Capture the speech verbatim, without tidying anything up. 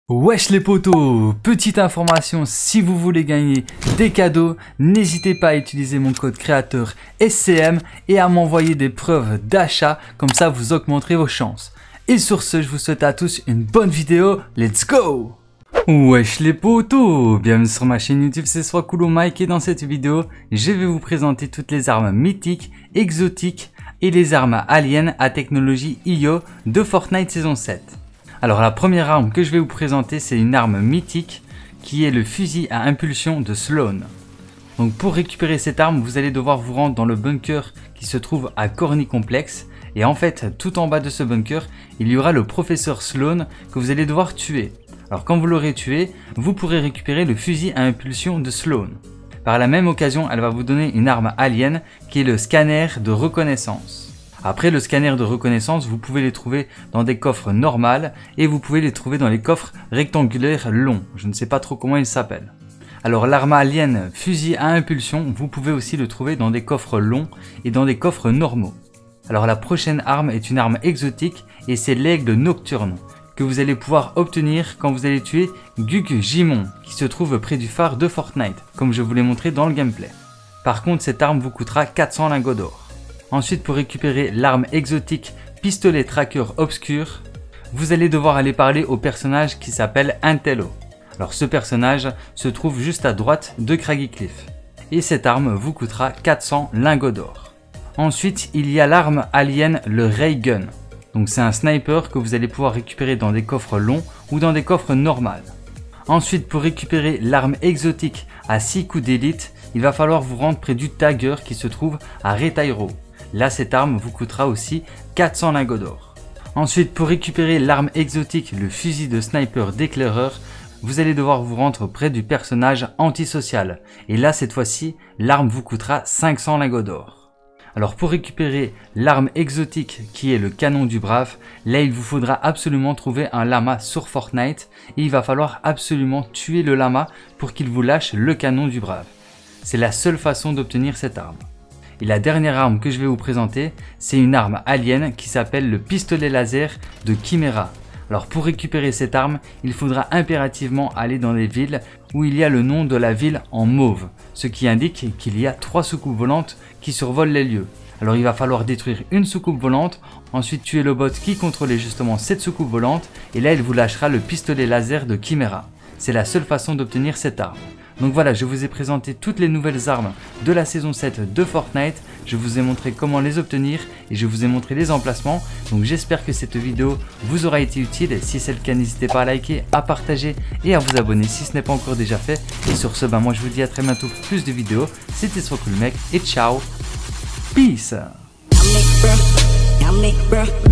Wesh les potos, petite information, si vous voulez gagner des cadeaux, n'hésitez pas à utiliser mon code créateur S C M et à m'envoyer des preuves d'achat, comme ça vous augmenterez vos chances. Et sur ce, je vous souhaite à tous une bonne vidéo, let's go! Wesh les potos, bienvenue sur ma chaîne YouTube, c'est Swakulo Mike et dans cette vidéo, je vais vous présenter toutes les armes mythiques, exotiques et les armes aliens à technologie I O de Fortnite saison sept. Alors la première arme que je vais vous présenter, c'est une arme mythique qui est le fusil à impulsion de Sloan. Donc pour récupérer cette arme, vous allez devoir vous rendre dans le bunker qui se trouve à Corny Complex. Et en fait, tout en bas de ce bunker, il y aura le professeur Sloan que vous allez devoir tuer. Alors quand vous l'aurez tué, vous pourrez récupérer le fusil à impulsion de Sloan. Par la même occasion, elle va vous donner une arme alien qui est le scanner de reconnaissance. Après le scanner de reconnaissance, vous pouvez les trouver dans des coffres normales et vous pouvez les trouver dans les coffres rectangulaires longs. Je ne sais pas trop comment ils s'appellent. Alors l'arme alien fusil à impulsion, vous pouvez aussi le trouver dans des coffres longs et dans des coffres normaux. Alors la prochaine arme est une arme exotique et c'est l'aigle nocturne que vous allez pouvoir obtenir quand vous allez tuer Gug-Jimon qui se trouve près du phare de Fortnite, comme je vous l'ai montré dans le gameplay. Par contre, cette arme vous coûtera quatre cents lingots d'or. Ensuite, pour récupérer l'arme exotique pistolet tracker obscur, vous allez devoir aller parler au personnage qui s'appelle Intello. Alors ce personnage se trouve juste à droite de Craggy Cliff. Et cette arme vous coûtera quatre cents lingots d'or. Ensuite, il y a l'arme alien, le Ray Gun. Donc c'est un sniper que vous allez pouvoir récupérer dans des coffres longs ou dans des coffres normales. Ensuite, pour récupérer l'arme exotique à six coups d'élite, il va falloir vous rendre près du Tagger qui se trouve à Retairo. Là, cette arme vous coûtera aussi quatre cents lingots d'or. Ensuite, pour récupérer l'arme exotique, le fusil de sniper d'éclaireur, vous allez devoir vous rendre près du personnage antisocial. Et là, cette fois-ci, l'arme vous coûtera cinq cents lingots d'or. Alors, pour récupérer l'arme exotique qui est le canon du brave, là, il vous faudra absolument trouver un lama sur Fortnite et il va falloir absolument tuer le lama pour qu'il vous lâche le canon du brave. C'est la seule façon d'obtenir cette arme. Et la dernière arme que je vais vous présenter, c'est une arme alien qui s'appelle le pistolet laser de Chimera. Alors pour récupérer cette arme, il faudra impérativement aller dans des villes où il y a le nom de la ville en mauve, ce qui indique qu'il y a trois soucoupes volantes qui survolent les lieux. Alors il va falloir détruire une soucoupe volante, ensuite tuer le bot qui contrôlait justement cette soucoupe volante, et là il vous lâchera le pistolet laser de Chimera. C'est la seule façon d'obtenir cette arme. Donc voilà, je vous ai présenté toutes les nouvelles armes de la saison sept de Fortnite. Je vous ai montré comment les obtenir et je vous ai montré les emplacements. Donc j'espère que cette vidéo vous aura été utile. Si c'est le cas, n'hésitez pas à liker, à partager et à vous abonner si ce n'est pas encore déjà fait. Et sur ce, ben moi je vous dis à très bientôt pour plus de vidéos. C'était Swakulo Mike et ciao. Peace.